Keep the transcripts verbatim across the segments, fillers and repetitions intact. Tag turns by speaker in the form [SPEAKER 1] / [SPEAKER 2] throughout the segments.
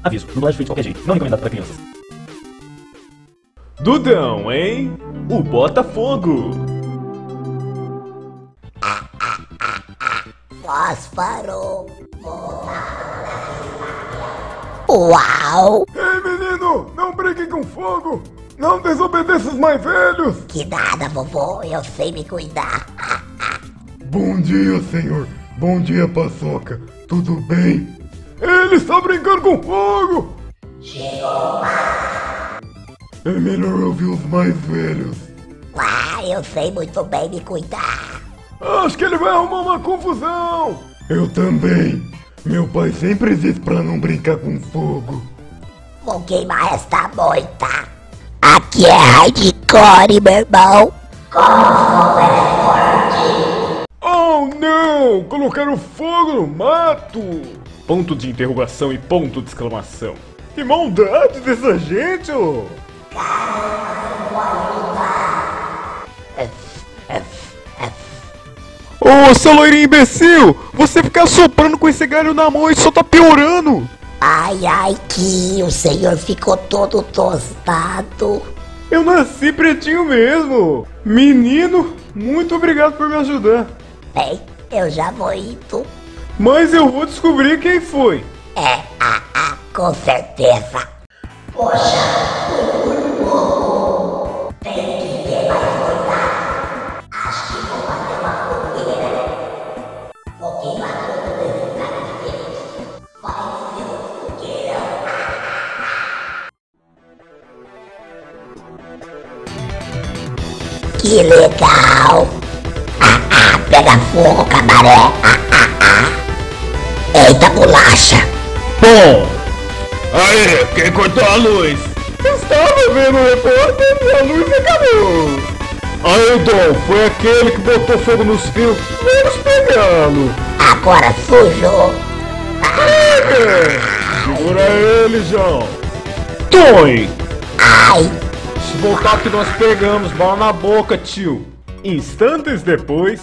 [SPEAKER 1] Aviso, dublagem feita de qualquer jeito, não recomendado para crianças.
[SPEAKER 2] Dudão, hein? O Botafogo.
[SPEAKER 3] Fósforo. Uau!
[SPEAKER 4] Ei, menino, não brinque com fogo! Não desobedeça os mais velhos!
[SPEAKER 3] Que nada, vovô, eu sei me cuidar.
[SPEAKER 4] Bom dia, senhor. Bom dia, Paçoca. Tudo bem? Ele está brincando com fogo!
[SPEAKER 3] Chegou lá.
[SPEAKER 4] É melhor ouvir os mais velhos.
[SPEAKER 3] Ah, eu sei muito bem me cuidar.
[SPEAKER 4] Acho que ele vai arrumar uma confusão! Eu também. Meu pai sempre diz pra não brincar com fogo.
[SPEAKER 3] Vou queimar esta moita. Aqui é hardcore, meu irmão. Como fogo é forte.
[SPEAKER 4] Oh, não! Colocaram fogo no mato!
[SPEAKER 2] Ponto de interrogação e ponto de exclamação. Que maldade dessa gente, ô!
[SPEAKER 4] Ô, seu loirinho imbecil! Você fica soprando com esse galho na mão e só tá piorando!
[SPEAKER 3] Ai, ai, que o senhor ficou todo tostado.
[SPEAKER 2] Eu nasci pretinho mesmo! Menino, muito obrigado por me ajudar.
[SPEAKER 3] Bem, eu já vou indo.
[SPEAKER 2] Mas eu vou descobrir quem foi.
[SPEAKER 3] É, ah, ah, com certeza. Poxa, foi por pouco. Tem que ter mais cuidado. Acho que vou fazer uma fogueira. Vou queimar todo esse cara de verde. Vai ser um fogueirão. Que legal. Ah, ah, pega fogo, cabaré. Ah, ah, ah. Eita, bolacha.
[SPEAKER 2] Bom! Aê, quem cortou a luz?
[SPEAKER 4] Estava vendo o repórter e a luz acabou!
[SPEAKER 2] Aí, Dom, foi aquele que botou fogo nos fios.
[SPEAKER 4] Vamos pegá-lo!
[SPEAKER 3] Agora sujou.
[SPEAKER 2] Segura ele, João. Toi!
[SPEAKER 3] Ai,
[SPEAKER 2] Se voltar que nós pegamos, bala na boca, tio. Instantes depois...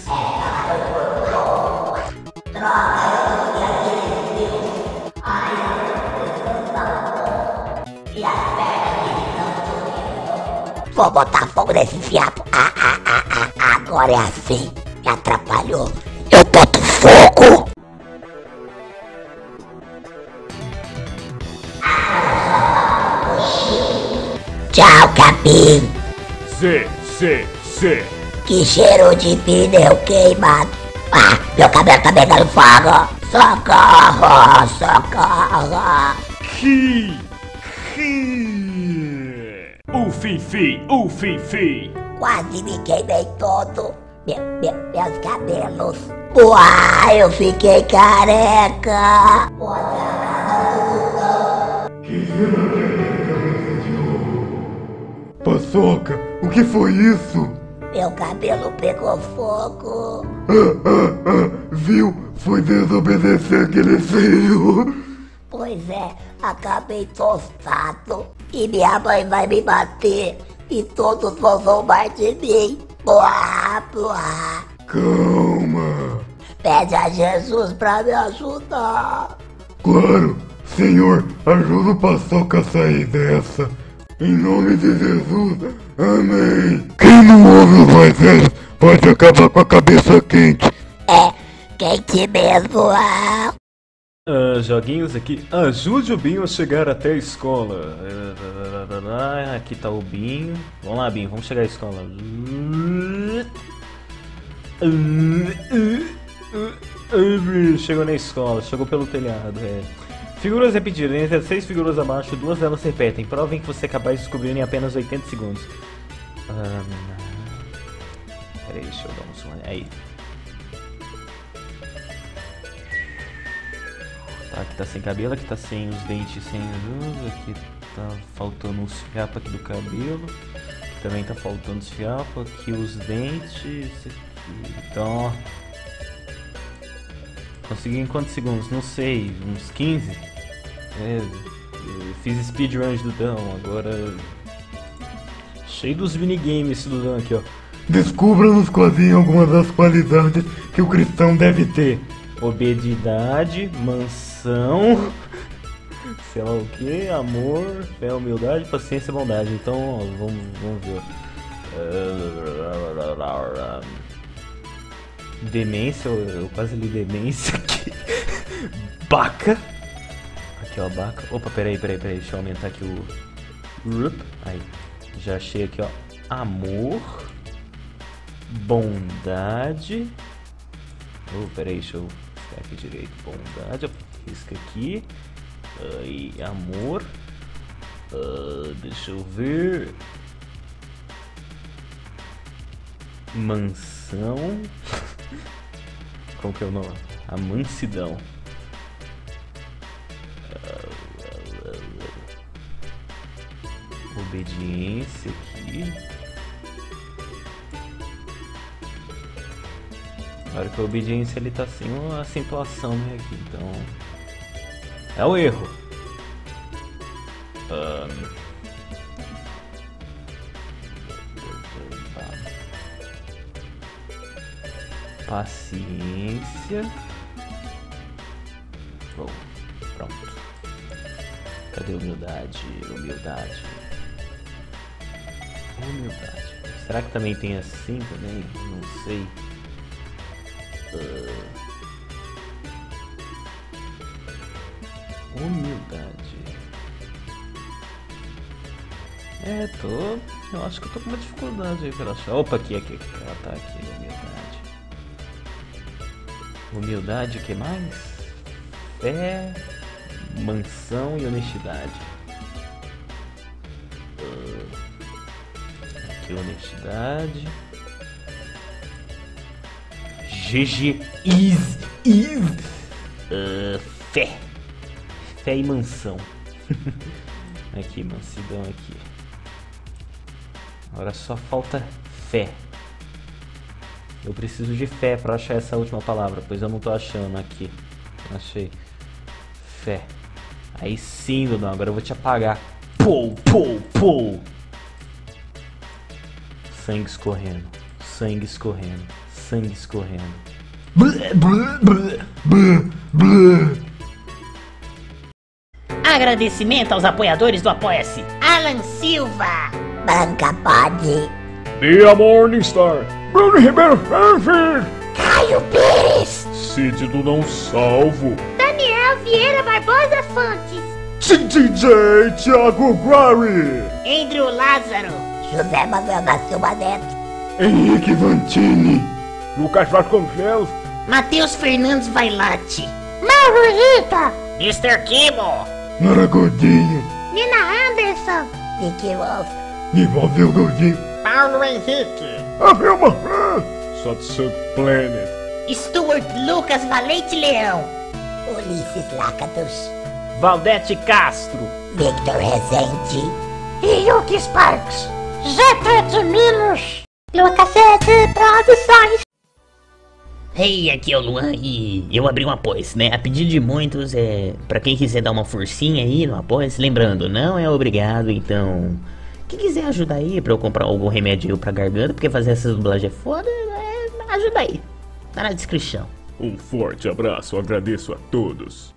[SPEAKER 3] vou botar fogo nesse fiapo. Ah, ah, ah, ah, agora é assim. Me atrapalhou. Eu boto fogo. Tchau, capim.
[SPEAKER 2] C, C, C.
[SPEAKER 3] Que cheiro de pneu queimado. Ah, meu cabelo tá pegando fogo. Socorro, socorro.
[SPEAKER 2] Ri, ri. O Fifi, o Fifi.
[SPEAKER 3] Quase me queimei todo. Meu, meu, meus cabelos. Uai, eu fiquei careca.
[SPEAKER 4] Paçoca, o que foi isso?
[SPEAKER 3] Meu cabelo pegou fogo.
[SPEAKER 4] Ah, ah, ah, viu? Foi desobedecer aquele feio.
[SPEAKER 3] Pois é, acabei tostado. E minha mãe vai me bater. E todos vão zombar de mim. Boa, boa.
[SPEAKER 4] Calma.
[SPEAKER 3] Pede a Jesus pra me ajudar.
[SPEAKER 4] Claro, Senhor, ajuda o Paçoca a sair dessa. Em nome de Jesus, amém. Quem não ouve os mais velhos pode acabar com a cabeça quente.
[SPEAKER 3] É, quente mesmo, ah.
[SPEAKER 2] Ah, joguinhos aqui. Ajude o Binho a chegar até a escola. Ah, aqui tá o Binho. Vamos lá, Binho, vamos chegar à escola. Chegou na escola, chegou pelo telhado, é. Figuras repetidas, entre as seis figuras abaixo, duas delas se repetem. Provem que você é capaz de descobrir em apenas oitenta segundos. Um... Peraí, deixa eu dar um zoom aí. Tá, aqui tá sem cabelo, aqui tá sem os dentes, sem luz, aqui tá faltando os fiapos aqui do cabelo. Aqui também tá faltando os fiapos, aqui os dentes, aqui. Então, ó. Consegui em quantos segundos? Não sei, uns quinze? É, fiz speedrun de Dudão, agora... Cheio dos minigames esse Dudão aqui, ó.
[SPEAKER 4] Descubra-nos quase algumas das qualidades que o cristão deve ter.
[SPEAKER 2] Obediedade, mansão, sei lá o que, amor, fé, humildade, paciência e bondade. Então, ó, vamos, vamos ver. Demência, eu, eu quase li demência aqui. Baca. Aqui, ó, baca. Opa, peraí, peraí, peraí, deixa eu aumentar aqui o... Rup. Aí, já achei aqui, ó. Amor. Bondade. Oh, peraí, deixa eu ficar aqui direito. Bondade, risca aqui. Aí, amor. Uh, deixa eu ver. Mansão. Como que é o nome? A mansidão. Obediência aqui. Agora que a obediência ele tá sem uma acentuação, né, aqui, então é o erro. Um... Paciência. Bom, pronto. Cadê humildade? Humildade. Humildade. Será que também tem assim também? Não sei. Uh... Humildade. É, tô. Eu acho que eu tô com uma dificuldade aí pra achar. Opa, aqui, aqui, aqui. Ela tá aqui, humildade. Humildade, o que mais? Fé, mansão e honestidade. Uh... Aqui, honestidade. G G is is uh, fé fé e mansão. Aqui, mansidão aqui. Agora só falta fé. Eu preciso de fé para achar essa última palavra, pois eu não tô achando aqui. Achei. Fé. Aí sim, Dudão, agora eu vou te apagar. Pou, pou, pou. Sangue escorrendo. Sangue escorrendo. Sangue escorrendo. Blé, blé, blé, blé, blé.
[SPEAKER 5] Agradecimento aos apoiadores do Apoia-se. Alan Silva,
[SPEAKER 3] Banca Pode,
[SPEAKER 1] Bia Morningstar, Bruno Ribeiro Ferfer,
[SPEAKER 3] Caio Pires,
[SPEAKER 1] Cid do Não Salvo,
[SPEAKER 5] Daniel Vieira Barbosa Fontes,
[SPEAKER 1] D J Thiago Guari,
[SPEAKER 5] Andrew Lázaro,
[SPEAKER 3] José Manuel da Silva Neto,
[SPEAKER 4] Henrique Vantini,
[SPEAKER 1] Lucas Vasconcelos,
[SPEAKER 5] Matheus Fernandes Vailate,
[SPEAKER 3] Mauro Rita,
[SPEAKER 5] mister Kibo,
[SPEAKER 4] Nara Godinho,
[SPEAKER 5] Nina Anderson,
[SPEAKER 3] Nick Wolf,
[SPEAKER 4] Nivalveu Godinho,
[SPEAKER 5] Paulo Henrique,
[SPEAKER 1] a Vilma, Satsang Planet,
[SPEAKER 5] Stuart Lucas Valente Leão,
[SPEAKER 3] Ulisses Lácatos,
[SPEAKER 2] Valdete Castro.
[SPEAKER 3] Victor Rezende,
[SPEAKER 5] Yuki Sparks, Zé Minos,
[SPEAKER 3] Lucas Sete Produções.
[SPEAKER 5] Hey, aqui é o Luan e eu abri um Apoia-se, né? A pedido de muitos, é pra quem quiser dar uma forcinha aí no Apoia-se, lembrando, não é obrigado, então... Quem quiser ajudar aí pra eu comprar algum remédio pra garganta, porque fazer essa dublagem é foda, é, ajuda aí. Tá na descrição.
[SPEAKER 1] Um forte abraço, agradeço a todos.